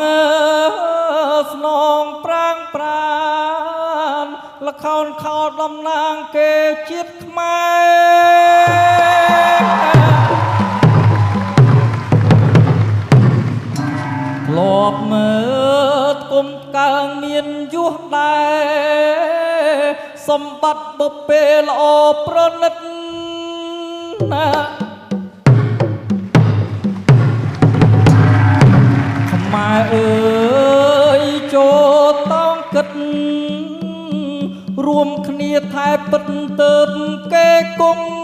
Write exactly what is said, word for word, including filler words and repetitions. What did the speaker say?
ងើស្នងប្រាំងប្រានលខោនខោតំណាងគេជាតិខ្មែរធ្លាប់មើលគុំកើងមានយុះដែរសម្បត្តិបុព្វេល្អប្រណិតណាខ្មែរអើយចូលតោងគិតរួមគ្នាថែពិតទៅគេគង់